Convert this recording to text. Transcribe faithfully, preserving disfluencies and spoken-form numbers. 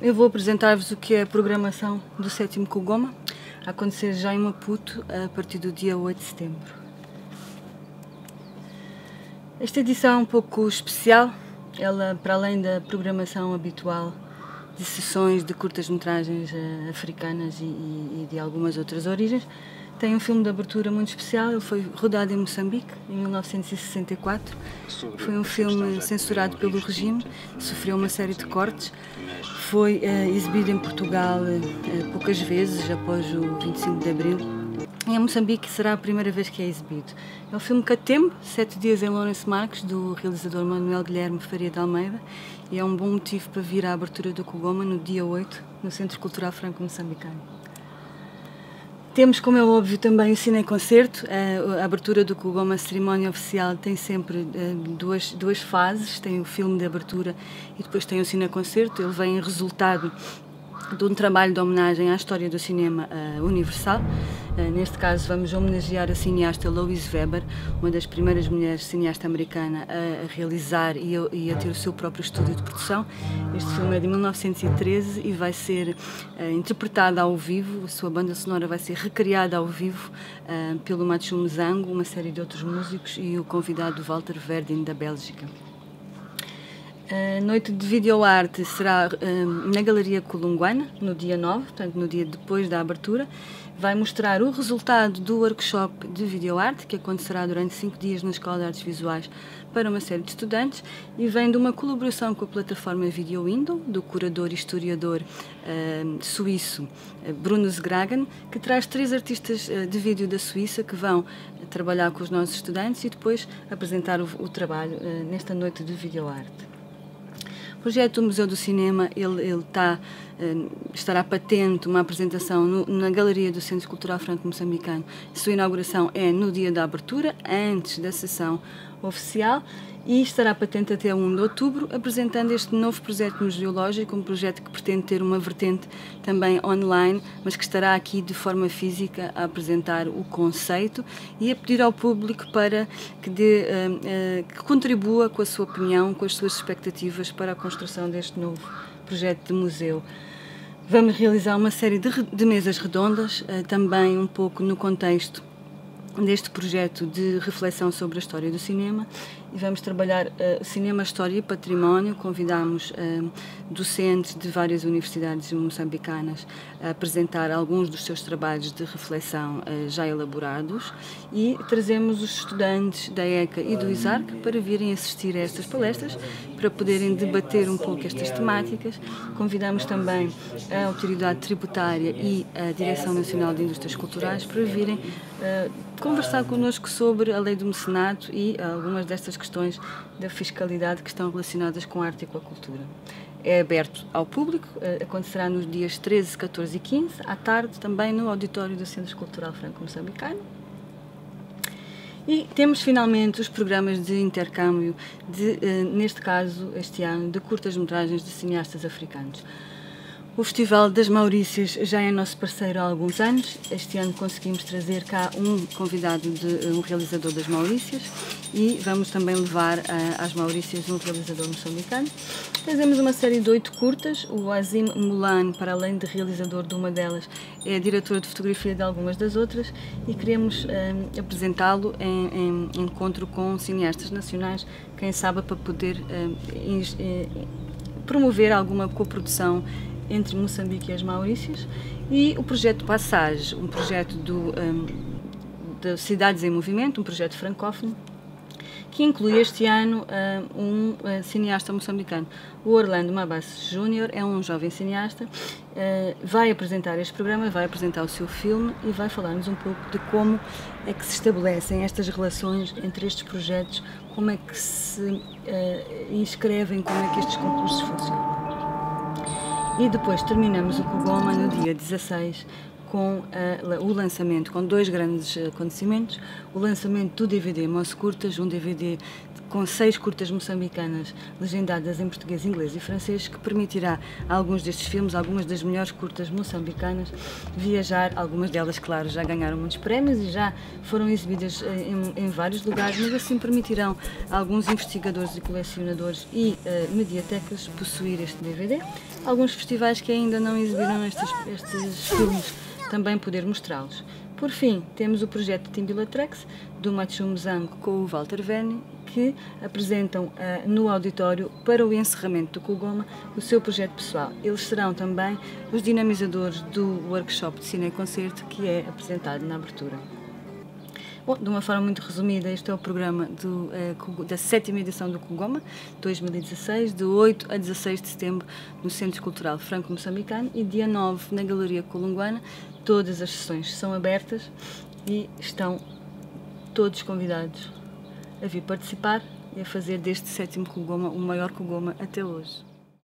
eu vou apresentar-vos o que é a programação do sétimo Kugoma, a acontecer já em Maputo a partir do dia oito de setembro. Esta edição é um pouco especial, ela, para além da programação habitual de sessões de curtas-metragens uh, africanas e, e, e de algumas outras origens, tem um filme de abertura muito especial. Ele foi rodado em Moçambique em mil novecentos e sessenta e quatro. Foi um filme censurado pelo regime, sofreu uma série de cortes. Foi uh, exibido em Portugal uh, poucas vezes após o vinte e cinco de Abril. E em Moçambique será a primeira vez que é exibido. É o filme Catembo, Sete Dias em Lourenço Marques, do realizador Manuel Guilherme Faria de Almeida, e é um bom motivo para vir à abertura do Kugoma no dia oito, no Centro Cultural Franco-Moçambicano. Temos, como é óbvio, também o cineconcerto. A abertura do Kugoma, a cerimónia oficial, tem sempre duas, duas fases. Tem o filme de abertura e depois tem o cineconcerto. Ele vem resultado de um trabalho de homenagem à história do cinema uh, universal. Uh, neste caso vamos homenagear a cineasta Louise Weber, uma das primeiras mulheres cineasta americana a, a realizar e a, e a ter o seu próprio estúdio de produção. Este filme é de mil novecentos e treze e vai ser uh, interpretado ao vivo. A sua banda sonora vai ser recriada ao vivo uh, pelo Mathieu Mzango, uma série de outros músicos e o convidado Walter Verdin, da Bélgica. A noite de videoarte será um, na Galeria Colunguana, no dia nove, portanto no dia depois da abertura. Vai mostrar o resultado do workshop de videoarte, que acontecerá durante cinco dias na Escola de Artes Visuais para uma série de estudantes, e vem de uma colaboração com a plataforma Video Window, do curador e historiador uh, suíço uh, Bruno Zgragan, que traz três artistas uh, de vídeo da Suíça que vão uh, trabalhar com os nossos estudantes e depois apresentar o, o trabalho uh, nesta noite de videoarte. O projeto do Museu do Cinema, ele, ele tá, uh, estará patente uma apresentação no, na Galeria do Centro Cultural Franco-Moçambicano. A sua inauguração é no dia da abertura, antes da sessão oficial, e estará patente até um de outubro, apresentando este novo projeto museológico, um projeto que pretende ter uma vertente também online, mas que estará aqui de forma física a apresentar o conceito e a pedir ao público para que, dê, uh, uh, que contribua com a sua opinião, com as suas expectativas para a construção deste novo projeto de museu. Vamos realizar uma série de, de mesas redondas, uh, também um pouco no contexto deste projeto de reflexão sobre a história do cinema, e vamos trabalhar uh, cinema, história e património. Convidamos uh, docentes de várias universidades moçambicanas a apresentar alguns dos seus trabalhos de reflexão uh, já elaborados, e trazemos os estudantes da ECA e do ISARC para virem assistir a estas palestras, para poderem debater um pouco estas temáticas. Convidamos também a Autoridade Tributária e a Direção Nacional de Indústrias Culturais para virem uh, conversar connosco sobre a lei do mecenato e algumas destas questões da fiscalidade que estão relacionadas com a arte e com a cultura. É aberto ao público, acontecerá nos dias treze, catorze e quinze, à tarde, também no auditório do Centro Cultural Franco-Moçambicano. E temos finalmente os programas de intercâmbio, de, neste caso, este ano, de curtas-metragens de cineastas africanos. O Festival das Maurícias já é nosso parceiro há alguns anos. Este ano conseguimos trazer cá um convidado, de um realizador das Maurícias, e vamos também levar às Maurícias um realizador moçambicano. Trazemos uma série de oito curtas. O Azim Mulan, para além de realizador de uma delas, é diretor de fotografia de algumas das outras, e queremos um, apresentá-lo em, em encontro com cineastas nacionais, quem sabe para poder um, in, in, promover alguma coprodução entre Moçambique e as Maurícias. E o projeto Passage, um projeto do, um, de Cidades em Movimento, um projeto francófono, que inclui este ano uh, um uh, cineasta moçambicano. O Orlando Mabas Júnior é um jovem cineasta, uh, vai apresentar este programa, vai apresentar o seu filme e vai falar-nos um pouco de como é que se estabelecem estas relações entre estes projetos, como é que se uh, inscrevem, como é que estes concursos funcionam. E depois terminamos o Kugoma no dia dezasseis com uh, o lançamento, com dois grandes acontecimentos: o lançamento do D V D Moço Curtas, um D V D com seis curtas moçambicanas legendadas em português, inglês e francês, que permitirá a alguns destes filmes, algumas das melhores curtas moçambicanas, viajar. Algumas delas, claro, já ganharam muitos prémios e já foram exibidas em, em vários lugares, mas assim permitirão a alguns investigadores e colecionadores e uh, mediatecas possuir este D V D. Alguns festivais que ainda não exibiram estes, estes filmes também poder mostrá-los. Por fim, temos o projeto Timbilatrex, do Machu Mzango com o Walter Verney, que apresentam uh, no auditório, para o encerramento do Kugoma, o seu projeto pessoal. Eles serão também os dinamizadores do workshop de cine-concerto que é apresentado na abertura. Bom, de uma forma muito resumida, este é o programa do, uh, da sétima edição do Kugoma dois mil e dezasseis, de oito a dezasseis de setembro, no Centro Cultural Franco-Moçambicano, e dia nove na Galeria Colunguana. Todas as sessões são abertas e estão todos convidados a vir participar e a fazer deste sétimo Kugoma o maior Kugoma até hoje.